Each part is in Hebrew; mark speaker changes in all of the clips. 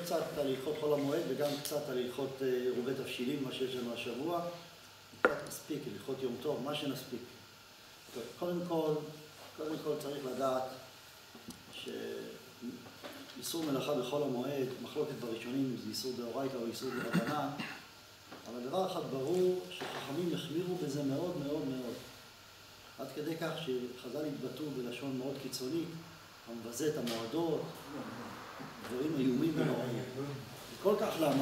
Speaker 1: קצת על הלכות חול המועד וגם קצת על הלכות רובי תבשילים, מה שיש לנו השבוע. קצת נספיק, הלכות יום טוב, מה שנספיק. טוב, קודם כל צריך לדעת שאיסור מלאכה בחול המועד, מחלוקת בראשונים אם זה איסור דאורייתא או איסור דרבנן, אבל דבר אחד ברור שחכמים החמירו בזה מאוד מאוד מאוד. עד כדי כך שחז"ל התבטאו בלשון מאוד קיצונית, המבזה את המועדות, דברים איומים ונוראים. וכל כך למה?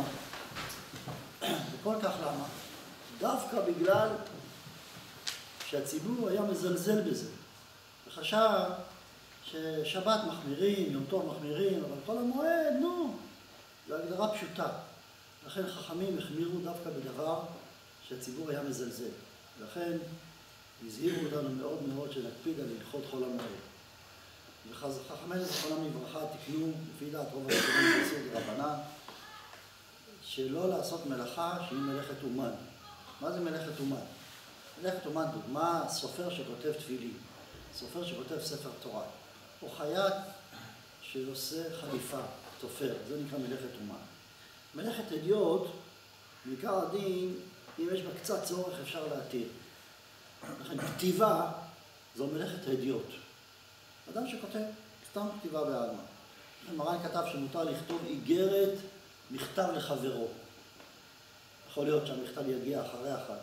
Speaker 1: דווקא בגלל שהציבור היה מזלזל בזה. וחשב ששבת מחמירים, יום טוב מחמירים, אבל כל המועד, זו הגדרה פשוטה. לכן חכמים החמירו דווקא בדבר שהציבור היה מזלזל. לכן הזהירו אותנו מאוד מאוד שנקפיד על הלכות חול המועד. וחכמינו זכרונם לברכה תיקנו, לפי דעת רוב הראשונים באיסור דרבנן, שלא לעשות מלאכה שהיא מלאכת אומן. מה זה מלאכת אומן? מלאכת אומן, דוגמה, סופר שכותב תפילין, סופר שכותב ספר תורה, או חייט שעושה חליפה, תופר, זה נקרא מלאכת אומן. מלאכת הדיוט, בעיקר הדין, אם יש בה קצת צורך אפשר להתיר. לכן כתיבה זו מלאכת הדיוט. אדם שכותב סתם כתיבה בעלמא. מרן כתב שמותר לכתוב איגרת מכתב לחברו. יכול להיות שהמכתב יגיע אחרי אחד.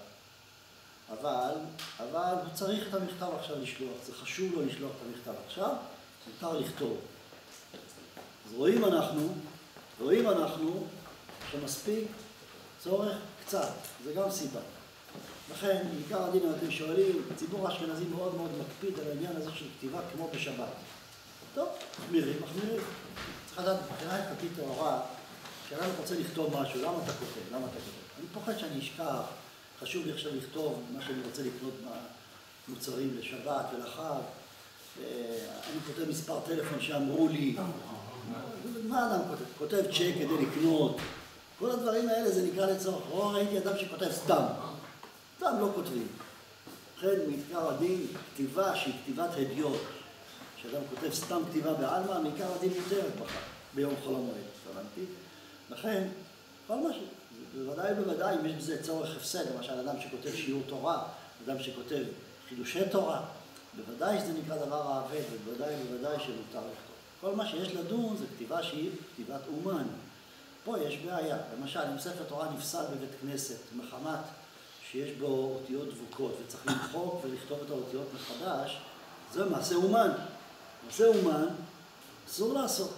Speaker 1: אבל הוא צריך את המכתב עכשיו לשלוח. זה חשוב לו לשלוח את המכתב עכשיו, מותר לכתוב. אז רואים אנחנו שמספיק צורך קצת. זה גם סיבה. לכן, בעיקר הדין, אם אתם שואלים, הציבור האשכנזי מאוד מאוד מקפיד על העניין הזה של כתיבה כמו בשבת. טוב, מחמירים. צריך לדעת, מבחינה הלכתית טהורה, כשאדם רוצה לכתוב משהו, למה אתה כותב? אני פוחד שאני אשכח, חשוב לי עכשיו לכתוב מה שאני רוצה לקנות במוצרים לשבת ולחג. אני כותב מספר טלפון שאמרו לי, מה אדם כותב? כותב צ'ק כדי לקנות. כל הדברים האלה זה נקרא לצורך. ראיתי אדם שכותב סתם לא כותבים. לכן, מעיקר הדין, כתיבה שהיא כתיבת הדיוט, שאדם כותב סתם כתיבה בעלמא, מעיקר הדין מותרת ביום חול המועד. לכן, כל מה בוודאי, אם יש בזה צורך הפסד, למשל אדם שכותב שיעור תורה, אדם שכותב חידושי תורה, בוודאי שזה נקרא דבר העבד, ובוודאי שמותר לכתוב. כל מה שיש לדון זה כתיבה שהיא כתיבת אומן. פה יש בעיה. למשל, אם ספר תורה נפסל בבית כנסת, מחמת שיש בו אותיות דבוקות, וצריך למחוק ולכתוב את האותיות מחדש, זה מעשה אומן. מעשה אומן אסור לעשות.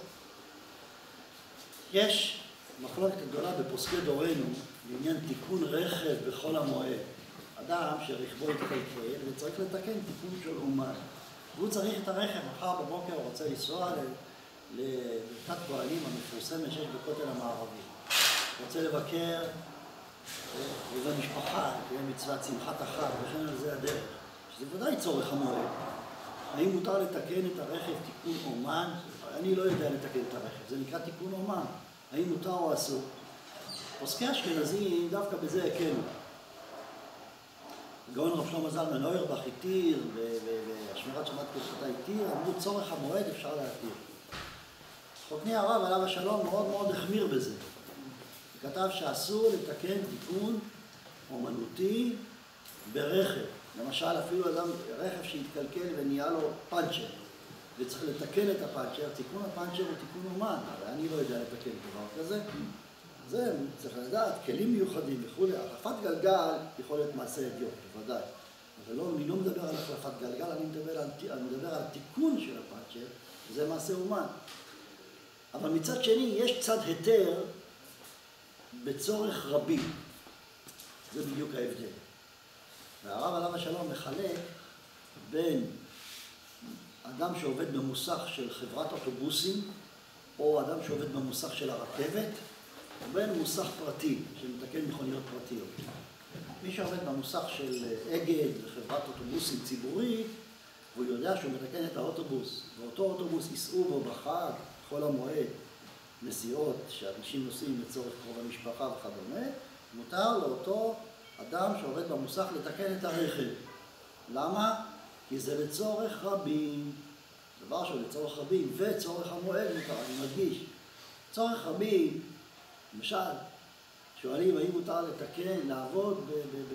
Speaker 1: יש מחלוקת גדולה בפוסקי דורנו לעניין תיקון רכב בחול המועד. אדם שרכבו התקלקל וצריך לתקן תיקון של אומן. והוא צריך את הרכב, מחר בבוקר הוא רוצה לנסוע לברכת פועלים המפורסמת שיש בכותל המערבי. הוא רוצה לבקר במשפחה, לקיים מצוות שמחת החג, וכן על זה הדרך. שזה ודאי צורך המועד. האם מותר לתקן את הרכב תיקון אומן? אני לא יודע לתקן את הרכב, זה נקרא תיקון אומן. האם מותר או אסור? פוסקי אשכנזים דווקא בזה הקלו. גאון רב שלמה זלמן אוירבך התיר, והשמירת שבת קדושתה התיר, אמרו צורך המועד אפשר להתיר. חותני הרב עליו השלום מאוד מאוד החמיר בזה. הוא כתב שאסור לתקן תיקון אומנותי ברכב. למשל אפילו אדם, רכב שהתקלקל ונהיה לו פנצ'ר, וצריך לתקן את הפנצ'ר, תיקון הפנצ'ר הוא תיקון אומן, אבל אני לא יודע לתקן דבר כזה. זה צריך לדעת, כלים מיוחדים וכו'. החלפת גלגל יכול להיות מעשה הדיוט, בוודאי. אבל אני לא מדבר על החלפת גלגל, אני מדבר על תיקון של הפנצ'ר, וזה מעשה אומן. אבל מצד שני, יש צד היתר בצורך רבי. זה בדיוק ההבדל. והרב עליו השלום מחלק בין אדם שעובד במוסך של חברת אוטובוסים, או אדם שעובד במוסך של הרכבת, ובין מוסך פרטי, שמתקן מכוניות פרטיות. מי שעובד במוסך של אגד וחברת אוטובוסים ציבורית, והוא יודע שהוא מתקן את האוטובוס, ואותו אוטובוס ייסעו בו בחג, חול המועד, נסיעות שאנשים נוסעים לצורך קרוב המשפחה וכדומה, מותר לאותו אדם שעובד במוסך לתקן את הרכב. למה? כי זה לצורך רבים. דבר שהוא לצורך רבים וצורך המועד מותר, אני מדגיש. צורך רבים, למשל, שואלים האם מותר לתקן, לעבוד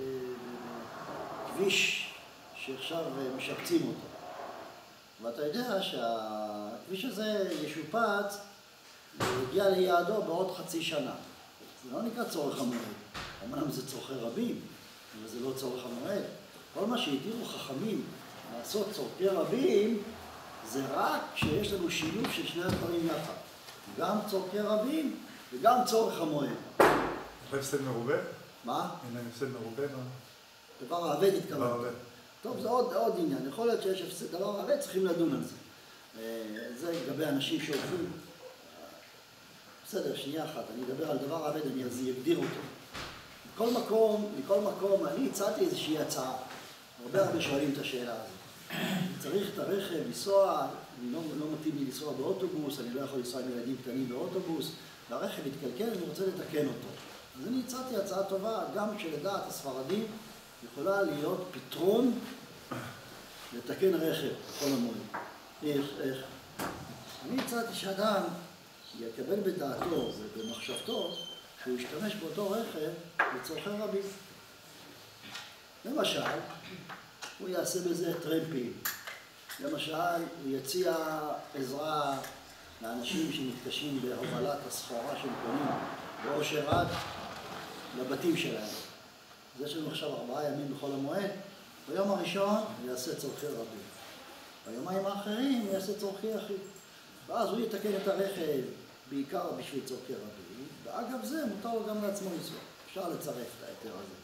Speaker 1: בכביש שעכשיו משפצים אותו. ואתה יודע שהכביש הזה ישופץ ויגיע ליעדו בעוד חצי שנה. זה לא נקרא צורך המועד. אמנם זה צורכי רבים, אבל זה לא צורך המועד. כל מה שהתירו חכמים לעשות צורכי רבים, זה רק כשיש לנו שילוב של שני הדברים יחד. גם צורכי רבים וגם צורך המועד.
Speaker 2: יש להם הפסד מרובה?
Speaker 1: מה?
Speaker 2: אין להם הפסד מרובה?
Speaker 1: דבר העבד התכוון. טוב, זה עוד עניין. יכול להיות שיש הפסד דבר העבד, צריכים לדון על זה. זה לגבי אנשים שהולכים. בסדר, שנייה אחת, אני אדבר על דבר העבד, אני אז אגדיר אותו. מכל מקום, אני הצעתי איזושהי הצעה. הרבה שואלים את השאלה הזאת. צריך את הרכב לנסוע, לא מתאים לי לנסוע באוטובוס, אני לא יכול לנסוע עם ילדים קטנים באוטובוס, והרכב התקלקל, אני רוצה לתקן אותו. אז אני הצעתי הצעה טובה, גם כשלדעת הספרדים יכולה להיות פתרון לתקן רכב בכל המועד. איך? אני הצעתי שאדם יקבל בדעתו ובמחשבתו שהוא ישתמש באותו רכב לצורכי רבים. למשל, הוא יעשה בזה טרמפים. למשל, הוא יציע עזרה לאנשים שמתקשים בהובלת הסחורה שהם קונים באושר עד לבתים שלהם. אז יש לנו עכשיו 4 ימים בכל המועד. ביום הראשון הוא יעשה צורכי רבים. ביומיים האחרים הוא יעשה צורכי יחיד. ואז הוא יתקן את הרכב בעיקר בשביל צורכי רבים. ואגב זה מותר לו גם לעצמו לנסוע. אפשר לצרף את ההיתר הזה.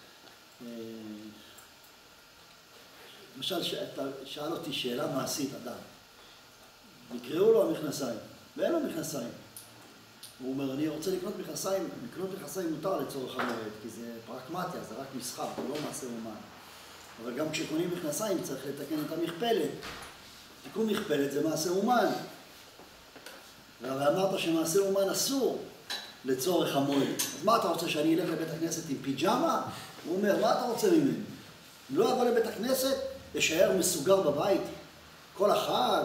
Speaker 1: למשל, שאל אותי שאלה מעשית, אדם. נקראו לו המכנסיים, ואין לו מכנסיים. הוא אומר, אני רוצה לקנות מכנסיים מותר לצורך המועד, כי זה פרקמטיה, זה רק מסחר, זה לא מעשה אומן. אבל גם כשקונים מכנסיים צריך לתקן את המכפלת. תיקון מכפלת זה מעשה אומן. ואמרת שמעשה אומן אסור לצורך המועד. אז מה אתה רוצה, שאני אלך לבית הכנסת עם פיג'מה? הוא אומר, מה אתה רוצה ממני? אם לא אבוא לבית הכנסת, אשאר מסוגר בבית כל החג.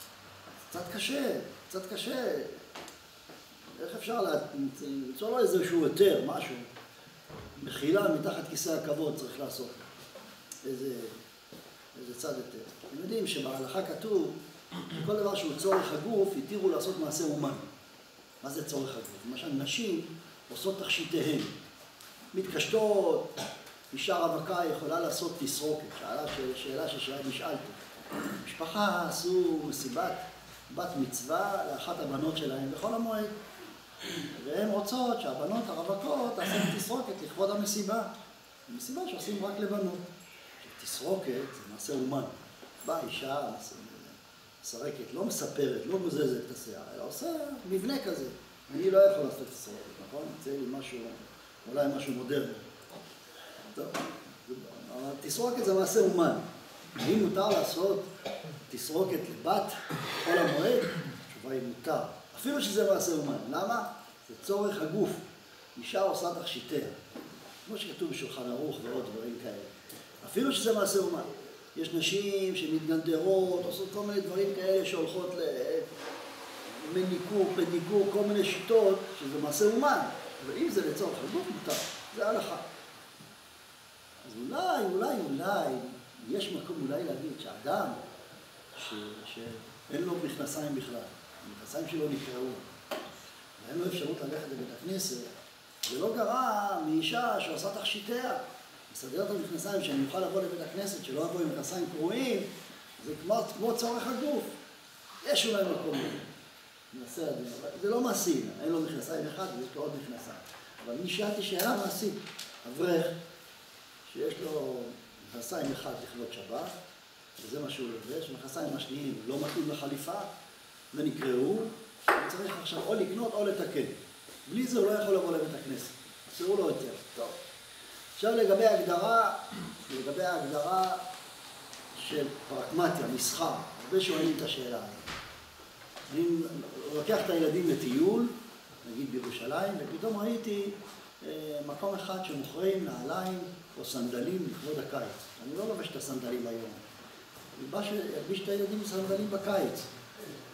Speaker 1: קצת קשה. איך אפשר למצוא לו איזשהו היתר, משהו? מחילה מתחת כיסא הכבוד צריך לעשות. איזה צד היתר. אתם יודעים שבהלכה כתוב, כל דבר שהוא צורך הגוף, התירו לעשות מעשה אומן. מה זה צורך הגוף? למשל, נשים עושות תכשיטיהן. מתקשטות, אישה רווקה יכולה לעשות תסרוקת. שאלה שנשאלתי. משפחה עשו מסיבת בת מצווה לאחת הבנות שלהם בכל המועד. והן רוצות שהבנות הרווקות תעשו תסרוקת לכבוד המסיבה. מסיבה שעושים רק לבנות. תסרוקת זה מעשה אומן. באה אישה, מסרקת, לא מספרת, לא מוזזת את השיער, אלא עושה מבנה כזה. אני לא יכול לעשות תסרוקת, נכון? יצא לי משהו, אולי משהו מודרני. טוב, תסרוקת זה מעשה אומן. האם מותר לעשות תסרוקת לבת כל המועד? התשובה היא מותר. אפילו שזה מעשה אומן. למה? זה צורך הגוף. אישה עושה תכשיטיה. כמו שכתוב בשולחן ערוך ועוד דברים כאלה. אפילו שזה מעשה אומן. יש נשים שמתגנדרות, עושות כל מיני דברים כאלה שהולכות למניקור, פדיקור, כל מיני שיטות, שזה מעשה אומן. אבל אם זה לצורך הגוף, מותר. זה הלכה. אז אולי, יש מקום אולי להגיד שאדם שאין לו מכנסיים בכלל, המכנסיים שלו נקרעו, ואין לו אפשרות ללכת לבית הכנסת, זה לא גרע מאישה שעושה תכשיטיה, מסדר את המכנסיים שאני אוכל לבוא לבית הכנסת, שלא אבוא עם מכנסיים קרועים, זה כמו צורך הגוף. יש אולי מקום נעשה הדין, אבל זה לא מעשי, אין לו מכנסיים אחד ויש לו עוד מכנסיים. אבל אני שאלתי שאלה מעשית, אברך, שיש לו מכנסיים אחד לכבוד שבת, וזה מה שהוא לובש, מכנסיים השניים לא מתאים לחליפה, ונקראו, הוא צריך עכשיו או לקנות או לתקן. בלי זה הוא לא יכול לבוא לבית הכנסת, אסור לו יותר. טוב. עכשיו לגבי ההגדרה של פרקמטיה, מסחר, הרבה שואלים את השאלה הזאת. אני לוקח את הילדים לטיול, נגיד בירושלים, ופתאום ראיתי מקום אחד שמוכרים נעליים או סנדלים לכבוד הקיץ. אני לא לובש את הסנדלים היום. אני בא להלביש את הילדים בסנדלים בקיץ.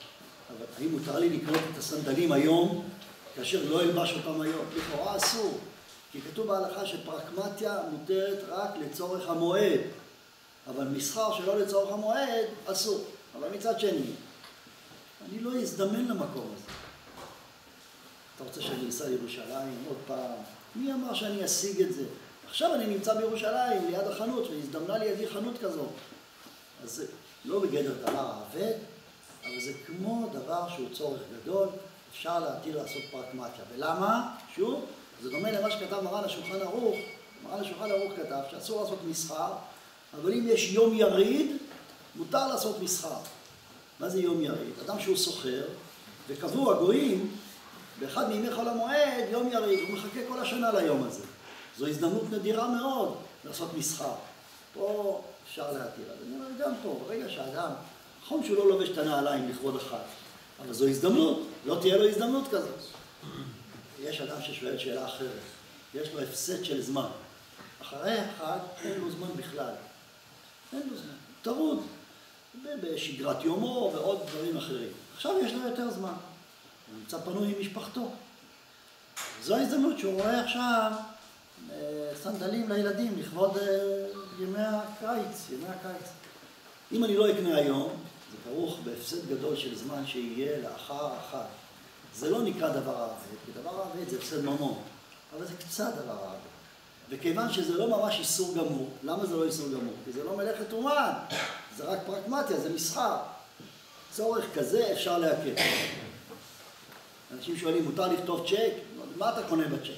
Speaker 1: אבל האם מותר לי לקנות את הסנדלים היום, כאשר לא אלבש אותם היום? לכאורה אסור, כי כתוב בהלכה שפרקמטיה מותרת רק לצורך המועד, אבל מסחר שלא לצורך המועד אסור. אבל מצד שני, אני לא אזדמן למקום הזה. אתה רוצה שאני אסע לירושלים עוד פעם? מי אמר שאני אשיג את זה? עכשיו אני נמצא בירושלים, ליד החנות, והזדמנה לידי חנות כזו. אז זה לא בגדר דבר העבד, אבל זה כמו דבר שהוא צורך גדול, אפשר להתיר לעשות פרקמטיה. ולמה? שוב, זה דומה למה שכתב מרן השולחן ערוך. מרן השולחן ערוך כתב שאסור לעשות מסחר, אבל אם יש יום יריד, מותר לעשות מסחר. מה זה יום יריד? אדם שהוא סוחר, וקבעו הגויים, באחד מימי חול המועד, יום יריד, הוא מחכה כל השנה ליום הזה. זו הזדמנות נדירה מאוד לעשות מסחר. פה אפשר להתיר. אז אני אומר גם פה, ברגע שאדם, נכון שהוא לא לובש את הנעליים לכבוד החג, אבל זו הזדמנות, לא תהיה לו הזדמנות כזאת. יש אדם ששואל שאלה אחרת, יש לו הפסד של זמן. אחרי החג אין לו זמן בכלל. אין לו זמן. טרוד, בשגרת יומו ועוד דברים אחרים. עכשיו יש לו יותר זמן. הוא נמצא פנוי עם משפחתו. זו ההזדמנות שהוא רואה עכשיו סנדלים לילדים לכבוד ימי הקיץ. אם אני לא אקנה היום, זה כרוך בהפסד גדול של זמן שיהיה לאחר החג. זה לא נקרא דבר העבד, כי דבר העבד זה הפסד ממון, אבל זה קצת דבר העבד. וכיוון שזה לא ממש איסור גמור, למה זה לא איסור גמור? כי זה לא מלאכת אומן, זה רק פרקמטיה, זה מסחר. צורך כזה אפשר להקל. אנשים שואלים, מותר לכתוב צ'ק? מה אתה קונה בצ'ק?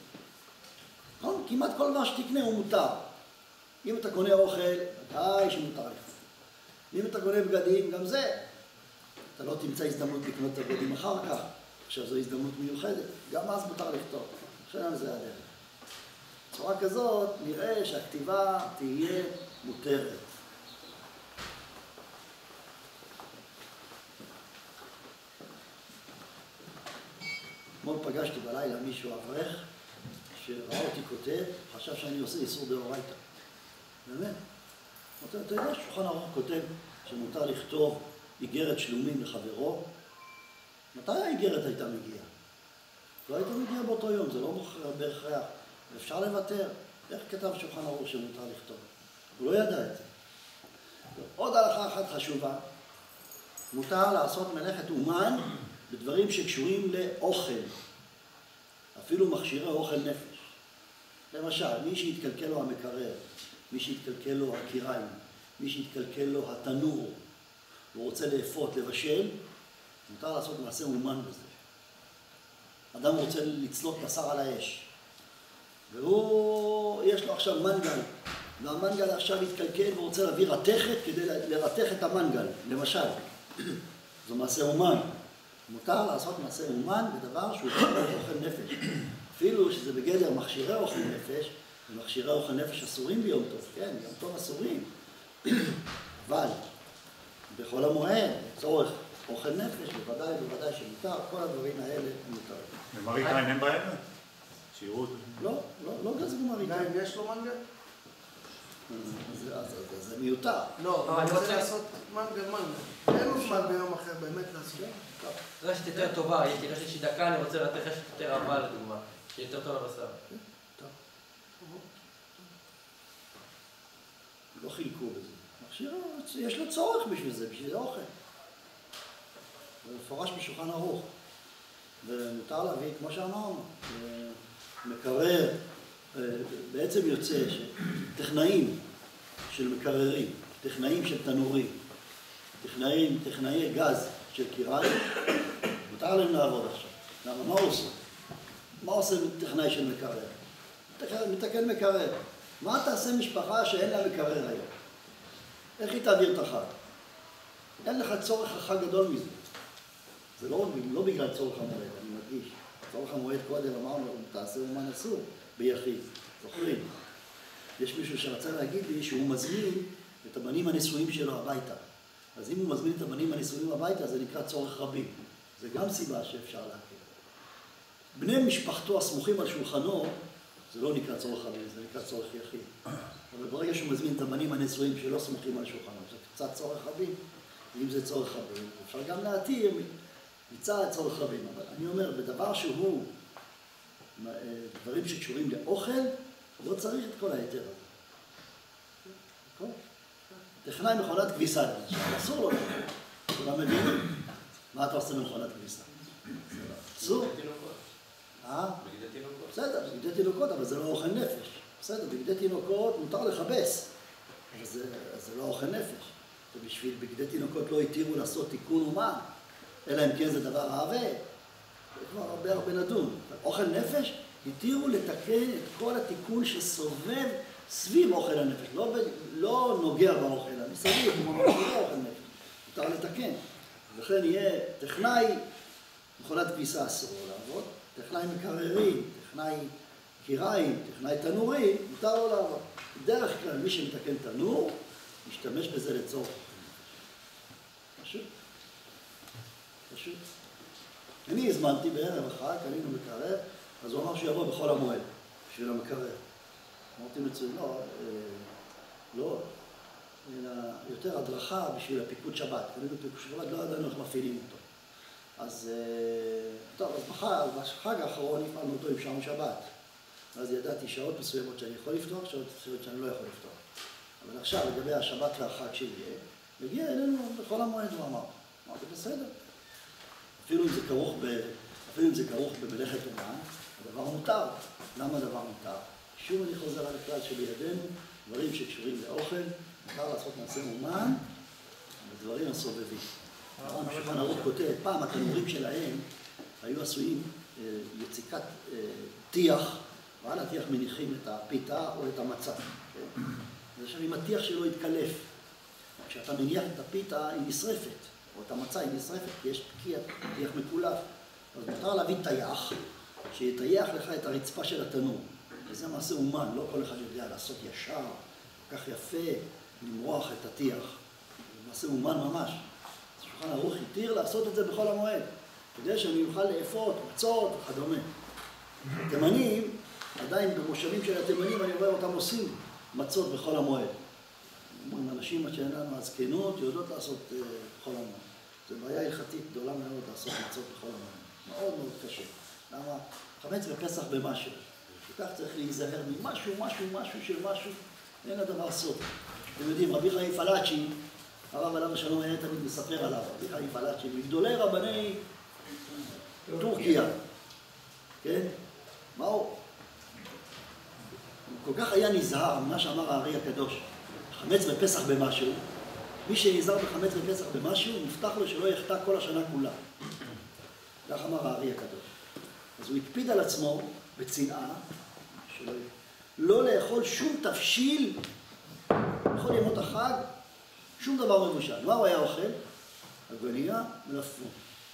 Speaker 1: כמעט כל מה שתקנה הוא מותר. אם אתה קונה אוכל, ודאי שמותר לכתוב. אם אתה קונה בגדים, גם זה. אתה לא תמצא הזדמנות לקנות את הבגדים אחר כך. עכשיו זו הזדמנות מיוחדת. גם אז מותר לכתוב. עכשיו זה הדרך. בצורה כזאת נראה שהכתיבה תהיה מותרת. אתמול פגשתי בלילה מישהו אברך שראה אותי כותב, חשב שאני עושה איסור דאורייתא. באמת. אתה יודע ששולחן ערוך כותב שמותר לכתוב איגרת שלומים לחברו? מתי האיגרת הייתה מגיעה? לא הייתה מגיעה באותו יום, זה לא בהכרח. אפשר לוותר. איך כתב שולחן ערוך שמותר לכתוב? הוא לא ידע את זה. עוד הלכה אחת חשובה, מותר לעשות מלאכת אומן בדברים שקשורים לאוכל, אפילו מכשירי אוכל נפש. למשל, מי שהתקלקל לו המקרר, מי שהתקלקל לו הקיריים, מי שהתקלקל לו התנור, הוא רוצה לאפות, לבשל, מותר לעשות מעשה אומן בזה. אדם רוצה לצלות בשר על האש, יש לו עכשיו מנגל, והמנגל עכשיו התקלקל והוא רוצה להביא רתכת כדי לרתך את המנגל, למשל. זו מעשה אומן. מותר לעשות מעשה אומן בדבר שהוא קשור לאוכל נפש. אפילו שזה בגדר מכשירי אוכל נפש, ומכשירי אוכל נפש אסורים ביום טוב, כן, ביום טוב אסורים. אבל בכל המועד, צורך אוכל נפש, בוודאי שמותר, כל הדברים האלה מותרים.
Speaker 2: ומראית עין אין בעיה? שיראו אותו.
Speaker 1: לא גזרו מראית עין.
Speaker 3: גם יש לו מנגל?
Speaker 1: זה מיותר.
Speaker 3: לא, אני רוצה לעשות מנגל. אין לו זמן ביום אחר באמת לעשות.
Speaker 4: רשת יותר טובה, יש לי רשת שהיא דקה, אני רוצה לתת רשת יותר רבה לדוגמה, שהיא יותר טובה לבשר.
Speaker 1: לא חילקו בזה. יש לו צורך בשביל זה, בשביל אוכל. זה מפורש בשולחן ערוך. ומותר להביא, כמו שאמרנו, מקרר, בעצם יוצא טכנאים של מקררים, טכנאים של תנורים, טכנאי גז של קיריים, מותר להם לעבוד עכשיו. למה? מה עושה? מה עושה טכנאי של מקרר? מתקן מקרר. מה תעשה משפחה שאין לה מקרר היום? איך היא תעביר את החג? אין לך צורך החג גדול מזה. זה לא בגלל צורך המועד, אני מדגיש. צורך המועד קודם אמרנו, תעשה אומן אסור ביחיד. זוכרים? יש מישהו שרצה להגיד לי שהוא מזמין את הבנים הנשואים שלו הביתה. אז אם הוא מזמין את הבנים הנשואים הביתה, זה נקרא צורך רבים. זה גם סיבה שאפשר להכיר. בני משפחתו הסמוכים על שולחנו, זה לא נקרא צורך רבים, זה נקרא צורך יחיד. אבל ברגע שהוא מזמין את הבנים הנשואים שלא סמוכים על שולחנו, זה קצת צורך רבים, אם זה צורך רבים, אפשר גם להתיר מצד צורך רבים. אבל אני אומר, בדבר שהוא דברים שקשורים לאוכל, לא צריך את כל היתר הזה. טכנאי מכונת כביסה, אסור לו. כולם מבינים. מה אתה עושה במכונת כביסה? אסור.
Speaker 4: בגדי תינוקות. בגדי תינוקות.
Speaker 1: בסדר, בגדי תינוקות, אבל זה לא אוכל נפש. בסדר, בגדי תינוקות מותר לכבס, אבל זה לא אוכל נפש. ובשביל בגדי תינוקות לא התירו לעשות תיקון אומן, אלא אם כן זה דבר עבה. זה כבר הרבה נדון. אוכל נפש, התירו לתקן את כל התיקון שסובב סביב אוכל הנפש. לא נוגע באוכל, מסביב, כמו לא אוכל נפש. מותר לתקן. לכן יהיה טכנאי, מכונת כביסה אסור לעבוד, טכנאי מקררים, טכנאי קיריים, טכנאי תנורים, מותר לו לעבוד. בדרך כלל מי שמתקן תנור, משתמש בזה לצורך. פשוט. אני הזמנתי בערב החג, קנינו מקרר, אז הוא אמר שיבוא בכל המועד, בשביל המקרר. אמרתי מצוין, לא, אלא יותר הדרכה בשביל הפיקוד שבת. קנינו פיקוד שבת, לא ידענו איך מפעילים אותו. אז בחג האחרון הפעלנו אותו עם שעון שבת. אז ידעתי שעות מסוימות שאני יכול לפתוח, שעות מסוימות שאני לא יכול לפתוח. אבל עכשיו, לגבי השבת והחג שיהיה, מגיע אלינו בכל המועד, הוא אמר. אמרתי, בסדר. אפילו אם זה כרוך במלאכת אומן, הדבר מותר. למה הדבר מותר? שוב אני חוזר על הכלל שבידינו, דברים שקשורים לאוכל, מותר לעשות מעשה אומן, בדברים הסובבים. שולחן ערוך כותב, פעם התנורים שלהם היו עשויים יציקת טיח, ועל הטיח מניחים את הפיתה או את המצה. עכשיו, אם הטיח שלו יתקלף, כשאתה מניח את הפיתה היא נשרפת, או את המצה היא נשרפת, כי יש טיח מקולף. אז מותר להביא טייח, שיטייח לך את הרצפה של התנור. וזה מעשה אומן, לא כל אחד יודע לעשות ישר, כל כך יפה, למרוח את הטיח. זה מעשה אומן ממש. שולחן ערוך התיר לעשות את זה בכל המועד, כדי שאני אוכל לאפות, מצות וכדומה. התימנים, עדיין במושבים של התימנים, אני רואה אותם עושים מצות בכל המועד. אנשים שאין לנו הזקנות יודעות לעשות בכל המועד. זו בעיה הלכתית גדולה מאוד לעשות מצות בכל המועד. מאוד מאוד קשה. למה? חמץ בפסח במשהו. וכך צריך להיזהר ממשהו של משהו, אין הדבר סוף. אתם יודעים, רבי חיים פלאצ'י, הרב עליו השלום היה תמיד מספר עליו, רבי חיים פלאצ'י, מגדולי רבני טורקיה. כן? מה הוא? הוא כל כך היה נזהר ממה שאמר הארי הקדוש. חמץ בפסח במשהו, מי שנזהר בחמץ בפסח במשהו, נפתח לו שלא יחטא כל השנה כולה. כך אמר הארי הקדוש. אז הוא הקפיד על עצמו בצנעה, לא לאכול שום תבשיל בכל ימות החג, שום דבר מבושל. מה הוא היה אוכל? עגבנייה מלפפון.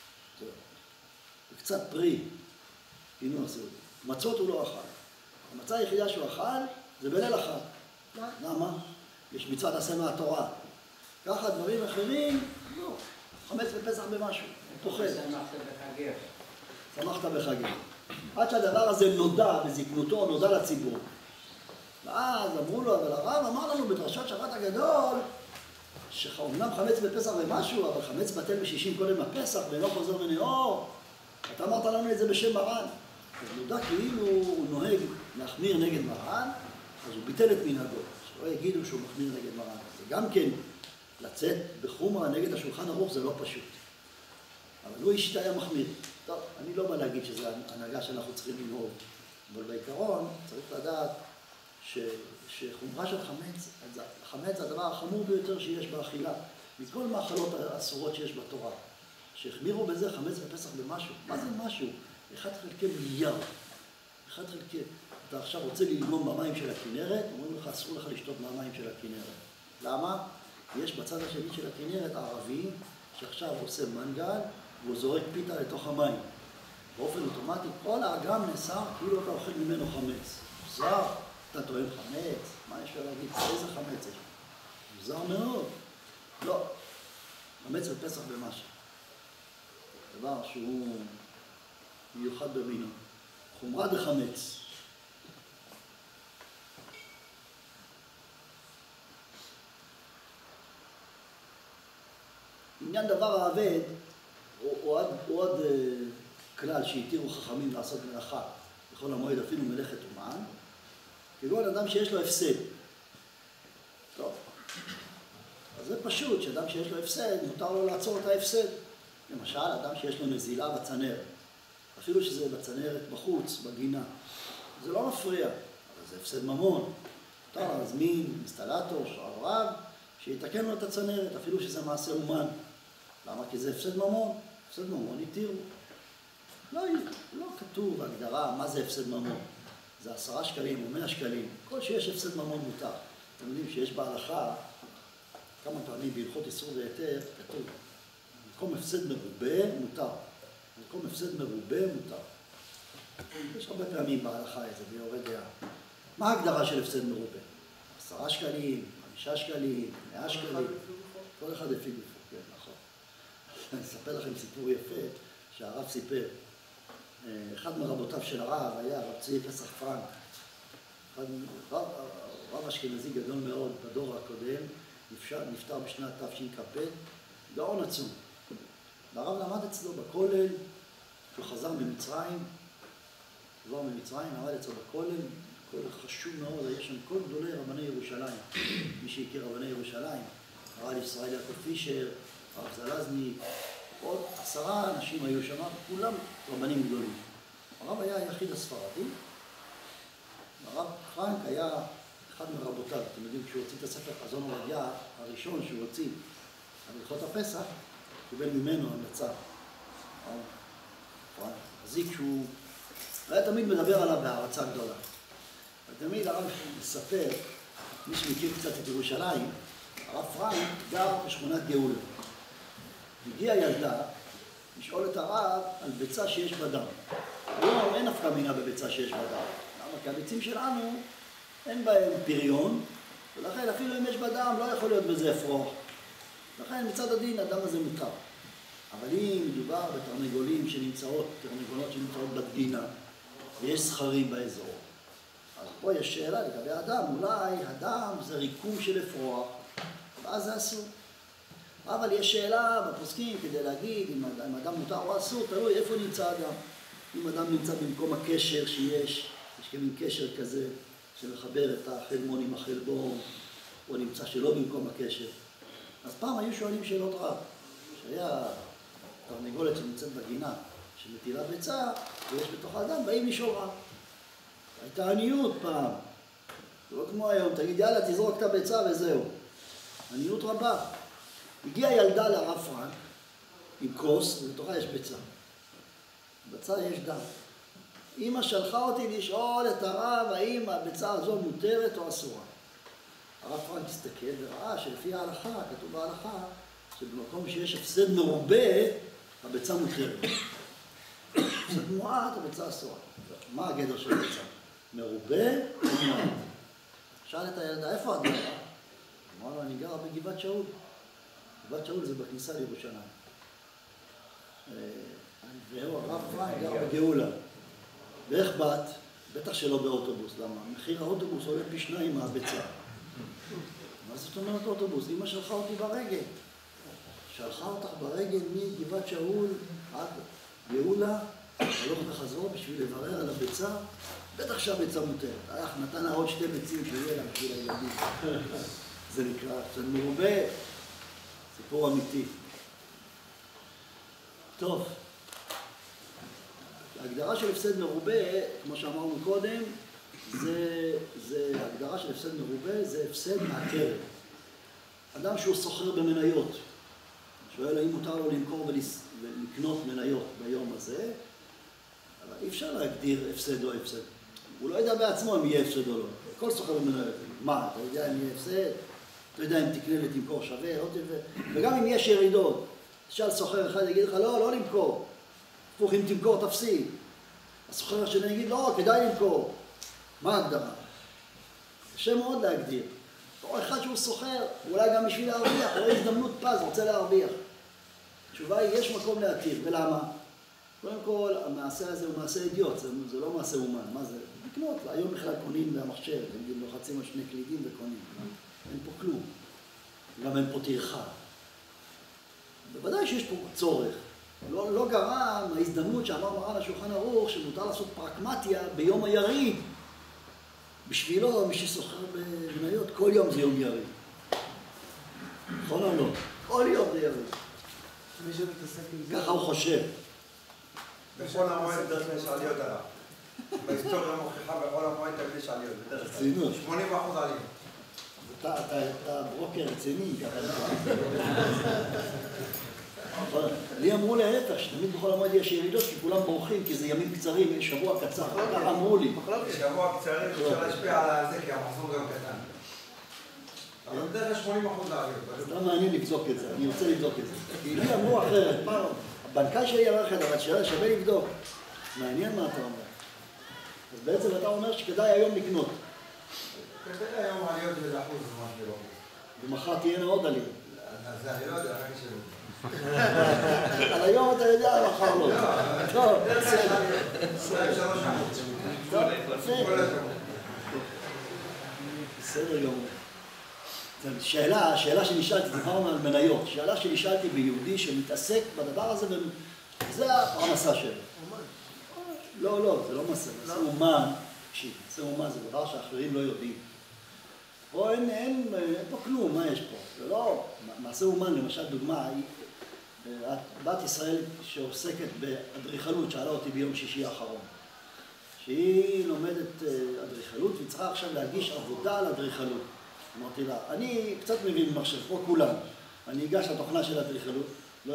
Speaker 1: וקצת פרי, פינו הסעודי. מצות הוא לא אכל. המצה היחידה שהוא אכל זה בליל החג. למה? יש מצוות עשה מהתורה. ככה דברים אחרים, לא. חמץ בפסח במשהו, תאכל. שמחת בחגר. עד שהדבר הזה נודע בזקנותו, נודע לציבור. ואז אמרו לו, אבל הרב אמר לנו בדרשת שבת הגדול, שאומנם חמץ בפסח במשהו, אבל חמץ בטל ב60 קודם הפסח ולא חוזר מנאור. אתה אמרת לנו את זה בשם מרן. אז נודע כאילו הוא נוהג להחמיר נגד מרן, אז הוא ביטל את מנהגו. שלא יגידו שהוא מחמיר נגד מרן. זה גם כן לצאת בחומרה נגד השולחן ערוך זה לא פשוט. אבל הוא אישית היה מחמיר. טוב, אני לא בא להגיד שזו הנהגה שאנחנו צריכים לנהוג, אבל בעיקרון צריך לדעת שחומרה של חמץ זה הדבר החמור ביותר שיש באכילה, מכל מאכלות האסורות שיש בתורה. שהחמירו בזה חמץ בפסח במשהו. מה זה משהו? 1 חלקי מיליארד. 1 חלקי... אתה עכשיו רוצה ללגום במים של הכנרת, אומרים לך, אסור לך לשתות מהמים של הכנרת. למה? יש בצד השני של הכנרת ערבי, שעכשיו עושה מנגל, והוא זורק פיתה לתוך המים. באופן אוטומטי, כל האגם נאסר כאילו אתה אוכל ממנו חמץ. מוזר, אתה טוען חמץ, מה יש לו להגיד? איזה חמץ יש? מוזר מאוד. לא, חמץ בפסח במשהו. דבר שהוא מיוחד במינו. חומרה דחמץ. עניין דבר האבד, הוא עוד כלל שהתירו חכמים לעשות מלאכה בכל המועד, אפילו מלאכת אומן, כגון אדם שיש לו הפסד. טוב, אז זה פשוט, שאדם שיש לו הפסד, מותר לו לעצור את ההפסד. למשל, אדם שיש לו נזילה בצנרת, אפילו שזה בצנרת בחוץ, בגינה, זה לא מפריע, אבל זה הפסד ממון. מותר להזמין אינסטלטור, שרב רב, שיתקן לו את הצנרת, אפילו שזה מעשה אומן. למה? כי זה הפסד ממון. הפסד ממון התירו. לא כתוב בהגדרה מה זה הפסד ממון. זה 10 שקלים או 100 שקלים. כל שיש הפסד ממון מותר. אתם יודעים שיש בהלכה, כמה פעמים בהלכות איסור והיתר, כתוב, במקום הפסד מרובה מותר. במקום הפסד מרובה מותר. יש הרבה פעמים בהלכה איזה, ביורי דעה. מה ההגדרה של הפסד מרובה? 10 שקלים, 5 שקלים, 100 שקלים. כל אחד לפי גופו, כן, נכון. אני אספר לכם סיפור יפה שהרב סיפר. אחד מרבותיו של הרב היה רב צבי פסח פרנק. רב אשכנזי גדול מאוד בדור הקודם, נפטר בשנת תשכ"ב, גאון עצום. והרב למד אצלו בכולל, כשהוא חזר ממצרים, למד אצלו בכולל, כולל חשוב מאוד, היה שם כל גדולי רבני ירושלים. מי שהכיר רבני ירושלים, הרב ישראל יעקב פישר, הרב זלזניק, עוד 10 אנשים היו שם, כולם רבנים גדולים. הרב היה היחיד הספרדי, הרב פרנק היה אחד מרבותיו. אתם יודעים, כשהוא הוציא את הספר חזון עובדיה, הראשון שהוא הוציא על הלכות הפסח, קיבל ממנו המלצה. הזיק שהוא היה תמיד מדבר עליו בהערצה גדולה. ותמיד הרב מספר, מי שמכיר קצת את ירושלים, הרב פרנק גר בשכונת גאולה. הגיעה ילדה לשאול את הרב על ביצה שיש בה דם. היום אין נפקא מינה בביצה שיש בה דם. למה? כי הביצים שלנו אין בהם פריון, ולכן אפילו אם יש בה דם לא יכול להיות בזה אפרוח. לכן מצד הדין הדם הזה מותר. אבל אם מדובר בתרנגולות שנמצאות בדגינה, ויש זכרים באזור, אז פה יש שאלה לגבי הדם. אולי הדם זה ריקום של אפרוח, ואז זה אסור. אבל יש שאלה בפוסקים כדי להגיד אם אדם מותר או אסור, תלוי איפה נמצא אדם. אם אדם נמצא במקום הקשר יש כמין קשר כזה שמחבר את החלמון עם החלבון, או נמצא שלא במקום הקשר. אז פעם היו שואלים שאלות רב, שהיה תרנגולת שנמצאת בגינה, שמטילה ביצה, ויש בתוך האדם, באים לשאול רב. הייתה עניות פעם, לא כמו היום, תגיד יאללה תזרוק את הביצה וזהו. עניות רבה. הגיעה ילדה לרב פרנק עם כוס, ובתוכה יש ביצה. בביצה יש דם. אמא שלחה אותי לשאול את הרב האם הביצה הזו מותרת או אסורה. הרב פרנק הסתכל וראה שלפי ההלכה, כתוב בהלכה, שבמקום שיש הפסד מרובה, הביצה מותרת. הפסד מועט, הביצה אסורה. מה הגדר של הביצה? מרובה או מועט? שאל את הילדה, איפה את גרה? אמר לו, אני גרה בגבעת שאול. גבעת שאול זה בכניסה לירושלים. והוא הרב פרנק גר בגאולה. ואיך באת? בטח שלא באוטובוס. למה? מחיר האוטובוס עולה פי 2 מהביצה. מה זאת אומרת אוטובוס? אמא שלחה אותי ברגל. שלחה אותך ברגל מגבעת שאול עד גאולה, הלוך וחזור בשביל לברר על הביצה. בטח שהביצה מותרת. נתן לה עוד 2 ביצים שיהיה לה בשביל הילדים. זה נקרא, זה מרובה. סיפור אמיתי. טוב. ההגדרה של הפסד מרובה, כמו שאמרנו קודם, ההגדרה של הפסד מרובה זה הפסד מהקרן. אדם שהוא סוחר במניות, שואל האם מותר לו למכור ולקנות מניות ביום הזה, אבל אי אפשר להגדיר הפסד או הפסד. הוא לא יודע בעצמו אם יהיה הפסד או לא. כל סוחר במניות, מה, אתה יודע אם יהיה הפסד? אתה יודע אם תקנה ותמכור שווה, לא תביא. וגם אם יש ירידות, תשאל סוחר אחד יגיד לך, לא למכור. הפוך, אם תמכור תפסיד. הסוחר השני יגיד, לא, כדאי למכור. מה ההגדרה? קשה מאוד להגדיר. או אחד שהוא סוחר, אולי גם בשביל להרוויח, או הזדמנות פז, רוצה להרוויח. התשובה היא, יש מקום להתיר. ולמה? קודם כל, המעשה הזה הוא מעשה אידיוט, זה לא מעשה אומן. מה זה? לקנות. היום בכלל קונים במחשב, הם לוחצים על 2 קלידים וקונים. אין פה כלום. גם אין פה טרחה. בוודאי שיש פה צורך. לא גרם ההזדמנות שאמר מרן השולחן ערוך שמותר לעשות פרקמטיה ביום היריד. בשבילו, מי שסוחר במניות, כל יום זה יום יריד. נכון או לא? כל יום זה יריד.
Speaker 3: מי שמתעסק עם זה...
Speaker 1: ככה הוא חושב.
Speaker 5: בכל המועד יש עליות עליו. בהיסטוריה מוכיחה בכל המועד יש עליות.
Speaker 1: רצינות.
Speaker 5: 80% עליות.
Speaker 1: אתה ברוקר רציני, לי אמרו להפך, שתמיד בכל המועד יש ירידות, כי כולם בורחים, כי זה ימים קצרים, יש שבוע קצר, ככה אמרו לי.
Speaker 5: שבוע קצרים אפשר להשפיע על זה, כי המחזור גם קטן. אבל בדרך כלל 80% לעליות.
Speaker 1: זה לא מעניין לבדוק את זה, אני רוצה לבדוק את זה. כי לי אמרו אחרת, הבנקאי שלי אמר אחד, אבל שווה לבדוק. מעניין מה אתה אומר. אז בעצם אתה אומר שכדאי היום לקנות.
Speaker 5: כדאי היום עליות זה אחוז ממש לא.
Speaker 1: ומחר תהיינה עוד עליות.
Speaker 5: אז אני לא יודע, רק שלא.
Speaker 1: על היום אתה יודע, מחר לא. טוב, בסדר גמור. שאלה שנשאלתי, דיברנו על מניות, שאלה שנשאלתי ביהודי שמתעסק בדבר הזה, וזה הפרנסה שלו. לא, זה לא מעשה, מעשה אומן, תקשיב, מעשה אומן זה דבר שאחרים לא יודעים. פה אין פה כלום, מה יש פה? זה לא, מעשה אומן, למשל דוגמה, בת ישראל שעוסקת באדריכלות, שאלה אותי ביום שישי האחרון, שהיא לומדת אדריכלות והיא צריכה עכשיו להגיש עבודה על אדריכלות. אמרתי לה, אני קצת מבין במחשב, פה כולם, אני אגש לתוכנה של אדריכלות, לא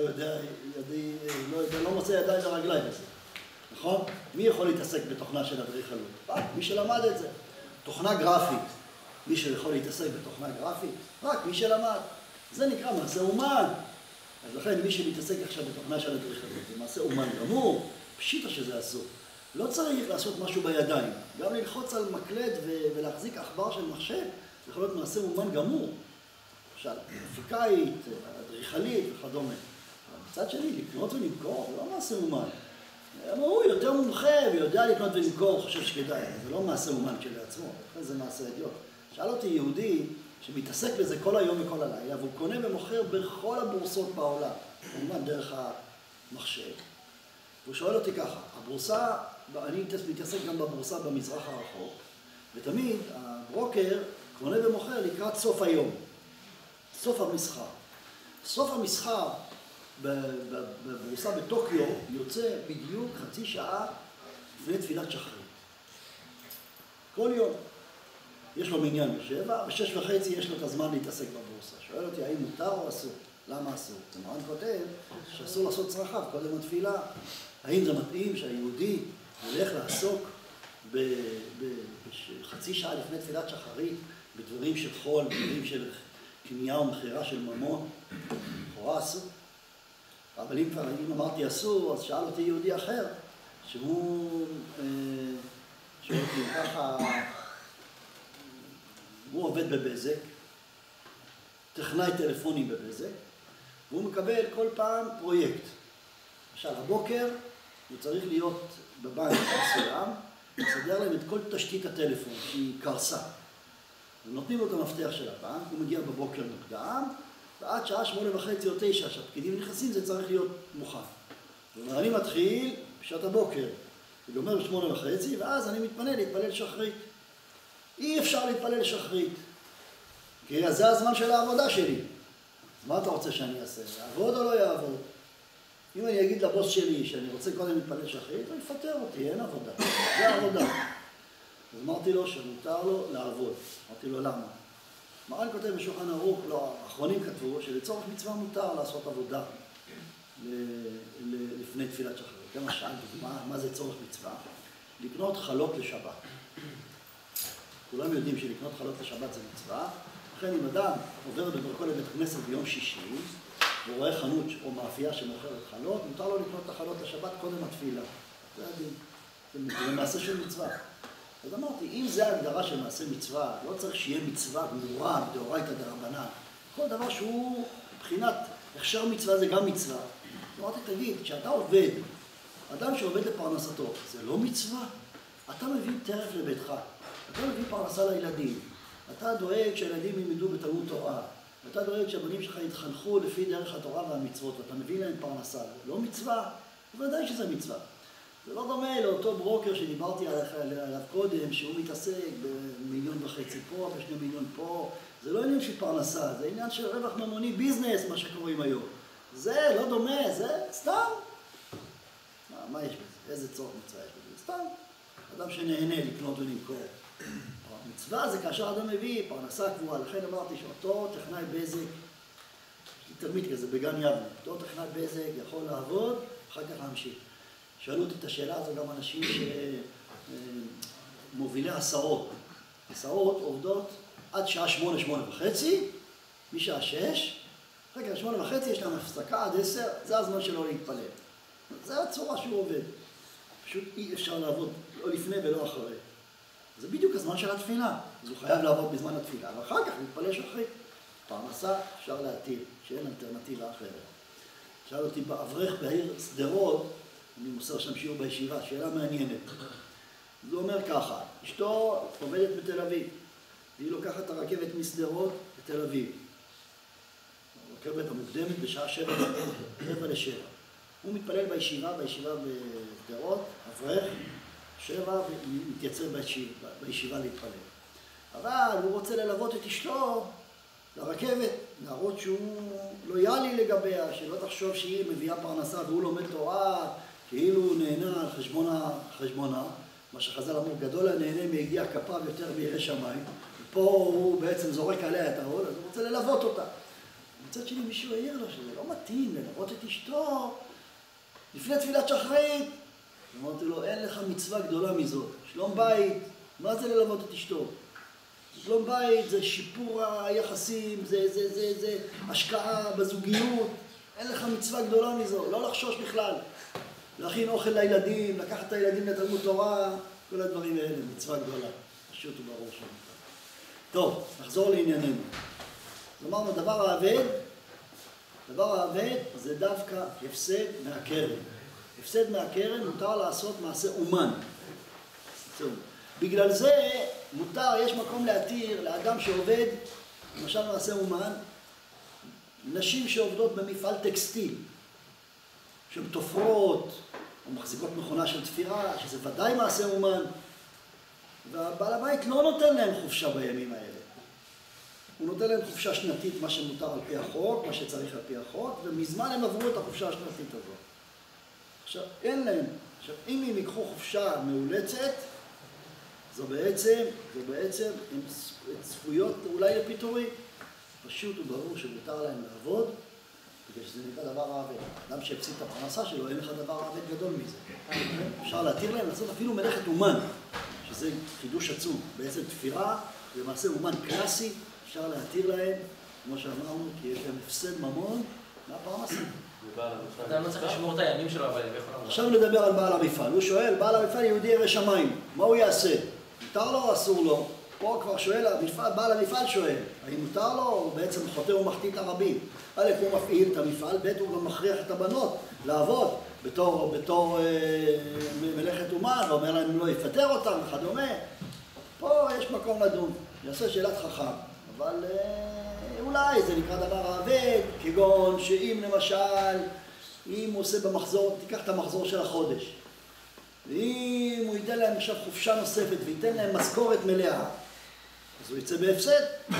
Speaker 1: מוצא ידיים ורגליים בזה, נכון? מי יכול להתעסק בתוכנה של אדריכלות? רק מי שלמד את זה. תוכנה גרפית, מי שיכול להתעסק בתוכנה גרפית? רק מי שלמד. זה נקרא מעשה אומן. אז לכן מי שמתעסק עכשיו בתוכנה של אדריכלות, זה מעשה אומן גמור, פשיטה שזה אסור. לא צריך לעשות משהו בידיים, גם ללחוץ על מקלט ולהחזיק עכבר של מחשב, זה יכול להיות מעשה אומן גמור. למשל, גרפיקאית, אדריכלית וכדומה. מצד שני, לקנות ולמכור, זה לא מעשה אומן. הוא יותר מומחה ויודע לקנות ולמכור, חושב שכדאי, זה לא מעשה אומן כשלעצמו, זה מעשה אידיוט. שאל אותי יהודי שמתעסק בזה כל היום וכל הלילה, והוא קונה ומוכר בכל הבורסות בעולם, כמובן דרך המחשב. והוא שואל אותי ככה, הבורסה, אני מתעסק גם בבורסה במזרח הרחוק, ותמיד הברוקר קונה ומוכר לקראת סוף היום, סוף המסחר. סוף המסחר בבורסה בטוקיו יוצא בדיוק חצי שעה לפני תפילת שחרית. כל יום. יש לו מניין ב7, ב6:30 יש לו את הזמן להתעסק בבורסה. שואל אותי, האם מותר או אסור? למה אסור? מרן כותב שאסור לעשות צרכיו קודם התפילה. האם זה מתאים שהיהודי הולך לעסוק בחצי שעה לפני תפילת שחרית בדברים של חול, בדברים של קנייה ומכירה של ממון? לכאורה אסור. אבל אם אמרתי אסור, אז שאל אותי יהודי אחר, שהוא שואל אותי ככה, הוא עובד בבזק, טכנאי טלפונים בבזק, והוא מקבל כל פעם פרויקט. למשל, הבוקר הוא צריך להיות בבנק מסוים, לסדר להם את כל תשתית הטלפון שהיא קרסה. ונותנים לו את המפתח של הבנק, הוא מגיע בבוקר מוקדם, ועד שעה 8:30 או 9, שהפקידים נכנסים, זה צריך להיות מוכן. זאת אומרת, אני מתחיל בשעת הבוקר, וגומר ב8:30, ואז אני מתפנה להתפלל שחרית. אי אפשר להתפלל שחרית, כי זה הזמן של העבודה שלי. אז מה אתה רוצה שאני אעשה? יעבוד או לא יעבוד? אם אני אגיד לבוס שלי שאני רוצה קודם להתפלל שחרית, הוא יפטר אותי, אין עבודה. זה העבודה. אז אמרתי לו שמותר לו לעבוד. אמרתי לו למה? מרן כותב בשולחן ערוך, לא, האחרונים כתבו שלצורך מצווה מותר לעשות עבודה לפני תפילת שחרית. למשל, דוגמה, מה זה צורך מצווה? לקנות חלות לשבת. כולם יודעים שלקנות חלות לשבת זה מצווה. לכן אם אדם עובר בדרכו לבית כנסת ביום שישי, והוא רואה חנות או מאפייה שמוכרת חלות, מותר לו לקנות את החלות לשבת קודם התפילה. זה הדין. זה מעשה של מצווה. אז אמרתי, אם זה ההגדרה של מעשה מצווה, לא צריך שיהיה מצווה גמורה, דאורייתא דרבנן. כל דבר שהוא מבחינת הכשר מצווה זה גם מצווה. אמרתי, תגיד, כשאתה עובד, אדם שעובד לפרנסתו, זה לא מצווה? אתה מביא טרף לביתך, אתה מביא פרנסה לילדים, אתה דואג שהילדים ילמדו בתלמוד תורה, אתה דואג שהבנים שלך יתחנכו לפי דרך התורה והמצוות, ואתה מביא להם פרנסה. לא מצווה? בוודאי שזה מצווה. זה לא דומה לאותו ברוקר שדיברתי עליו קודם, שהוא מתעסק ב1.5 מיליון פה, ב2 מיליון פה. זה לא עניין של פרנסה, זה עניין של רווח ממוני ביזנס, מה שקוראים היום. זה לא דומה, זה סתם. מה יש בזה? איזה צורך מצווה יש בזה? סתם. אדם שנהנה לקנות ולמכור. מצווה זה כאשר אדם מביא פרנסה קבועה. לכן אמרתי שאותו טכנאי בזק, תלמיד כזה בגן יבנה, אותו טכנאי בזק יכול לעבוד, אחר כך להמשיך. שאלו אותי את השאלה הזו גם אנשים שמובילי הסעות. הסעות עובדות עד שעה 8:30, משעה 6, אחר כך 8:30 יש להם הפסקה עד 10, זה הזמן שלו להתפלל. זה הצורה שהוא עובד. פשוט אי אפשר לעבוד לא לפני ולא אחרי. זה בדיוק הזמן של התפילה. אז הוא חייב לעבוד בזמן התפילה, ואחר כך להתפלל שחרית. פרנסה אפשר להתיר, שאין אלטרנטיבה אחרת. שאל אותי באברך בעיר שדרות, אני מוסר שם שיעור בישיבה, שאלה מעניינת. זה אומר ככה, אשתו עובדת בתל אביב, והיא לוקחת את הרכבת משדרות לתל אביב. הרכבת המוקדמת בשעה 7:15. הוא מתפלל בישיבה בשדרות, אברך, 7 ומתייצב בישיבה להתפלל. אבל הוא רוצה ללוות את אשתו לרכבת, להראות שהוא לויאלי לגביה, שלא תחשוב שהיא מביאה פרנסה והוא לומד תורה, כאילו הוא נהנה על חשבונה, מה שחז"ל אמרו, גדול הנהנה מיגיע כפיו יותר מירא שמיים, ופה הוא בעצם זורק עליה את העול, אז הוא רוצה ללוות אותה. מצד שני מישהו העיר לו שזה לא מתאים ללוות את אשתו לפני תפילת שחרית. אמרתי לו, אין לך מצווה גדולה מזאת. שלום בית, מה זה ללוות את אשתו? שלום בית זה שיפור היחסים, זה השקעה בזוגיות. אין לך מצווה גדולה מזאת, לא לחשוש בכלל. להכין אוכל לילדים, לקחת את הילדים לתלמוד תורה, כל הדברים האלה, מצווה גדולה. פשוט וברור שם. טוב, נחזור לענייננו. אז אמרנו, דבר האבד זה דווקא הפסד מהקרן. הפסד מהקרן מותר לעשות מעשה אומן. בגלל זה מותר, יש מקום להתיר לאדם שעובד, למשל מעשה אומן, נשים שעובדות במפעל טקסטיל, שהן תופרות, או מחזיקות מכונה של תפירה, שזה ודאי מעשה אומן, והבעל הבית לא נותן להם חופשה בימים האלה. הוא נותן להם חופשה שנתית, מה שמותר על פי החוק, מה שצריך על פי החוק, ומזמן הם עברו את החופשה השנתית הזאת. עכשיו, אין להם. עכשיו, אם הם ייקחו חופשה מאולצת, זו בעצם הם צפויות אולי לפיטורים. פשוט וברור שמותר להם לעבוד, בגלל שזה נקרא דבר העבד. אדם שהפסיד את הפרנסה שלו, אין לך דבר העבד גדול מזה. אפשר להתיר להם לעשות אפילו מלאכת אומן, שזה חידוש עצום. בעצם תפירה, למעשה אומן קלאסי, אפשר להתיר להם, כמו שאמרנו, כי יש להם הפסד ממון מהפרנסה.
Speaker 4: אדם לא צריך לשמור את הימים שלו, אבל...
Speaker 1: עכשיו נדבר על בעל המפעל. הוא שואל, בעל המפעל יהודי ירא שמיים, מה הוא יעשה? מותר לו או אסור לו? פה כבר שואל, בעל המפעל שואל, האם מותר לו? הוא בעצם חוטא ומחטיא את הרבים. א', הוא מפעיל את המפעל, ב', הוא גם מכריח את הבנות לעבוד בתור מלאכת אומן, ואומר להם אם לא יפטר אותם וכדומה. פה יש מקום לדון. יעשה שאלת חכם, אבל אולי זה נקרא דבר העבד, כגון שאם למשל, אם הוא עושה במחזור, תיקח את המחזור של החודש. ואם הוא ייתן להם עכשיו חופשה נוספת וייתן להם משכורת מלאה, אז הוא יצא בהפסד.